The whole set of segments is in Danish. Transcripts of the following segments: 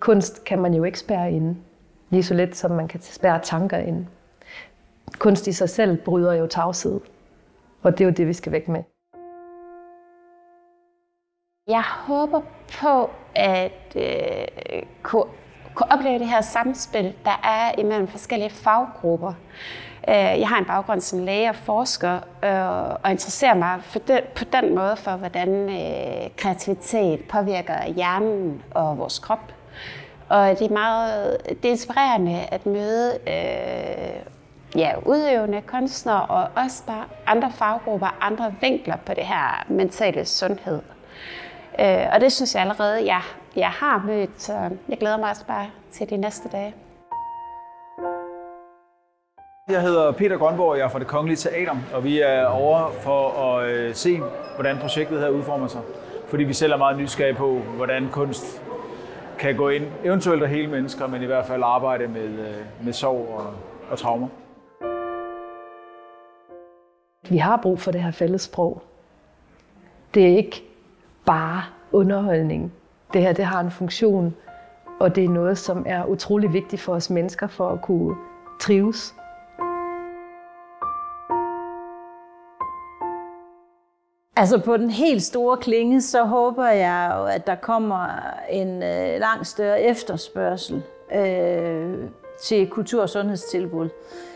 Kunst kan man jo ikke spærre inde, lige så let som man kan spærre tanker inde. Kunst i sig selv bryder jo tavshed, og det er jo det, vi skal væk med. Jeg håber på at kunne opleve det her samspil, der er imellem forskellige faggrupper. Jeg har en baggrund som læge og forsker, og interesserer mig på den måde for, hvordan kreativitet påvirker hjernen og vores krop. Og det er inspirerende at møde udøvende kunstnere og også bare andre faggrupper, andre vinkler på det her mentale sundhed. Og det synes jeg allerede, jeg har mødt, så jeg glæder mig også bare til de næste dage. Jeg hedder Peter Grønborg, og jeg er fra Det Kongelige Teater, og vi er over for at se, hvordan projektet her udformer sig. Fordi vi selv er meget nysgerrige på, hvordan kunst kan gå ind, eventuelt at hele mennesker, men i hvert fald arbejde med sorg og traumer. Vi har brug for det her fællessprog. Det er ikke bare underholdning. Det her, det har en funktion, og det er noget, som er utrolig vigtigt for os mennesker for at kunne trives. Altså på den helt store klinge, så håber jeg jo, at der kommer en langt større efterspørgsel til kultur- og sundhedstilbud.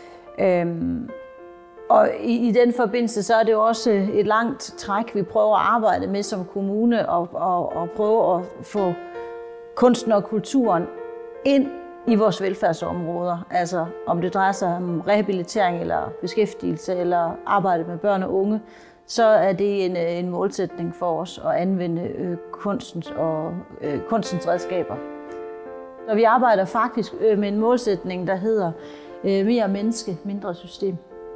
Og i den forbindelse, så er det jo også et langt træk, vi prøver at arbejde med som kommune og prøve at få kunsten og kulturen ind i vores velfærdsområder. Altså om det drejer sig om rehabilitering eller beskæftigelse eller arbejde med børn og unge, så er det en målsætning for os at anvende kunstens redskaber. Og vi arbejder faktisk med en målsætning, der hedder mere menneske, mindre system.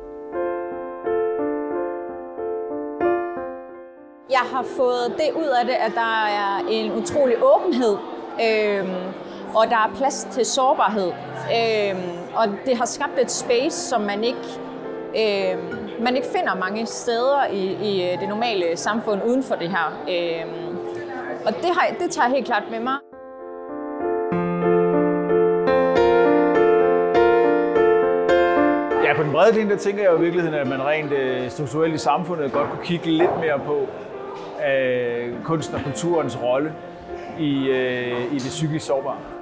Jeg har fået det ud af det, at der er en utrolig åbenhed, og der er plads til sårbarhed. Og det har skabt et space, som man ikke finder mange steder i det normale samfund uden for det her. Og det tager jeg helt klart med mig. Ja, på den brede linje, der tænker jeg jo i virkeligheden, at man rent strukturelt i samfundet godt kunne kigge lidt mere på kunsten og kulturens rolle i det psykisk sårbare.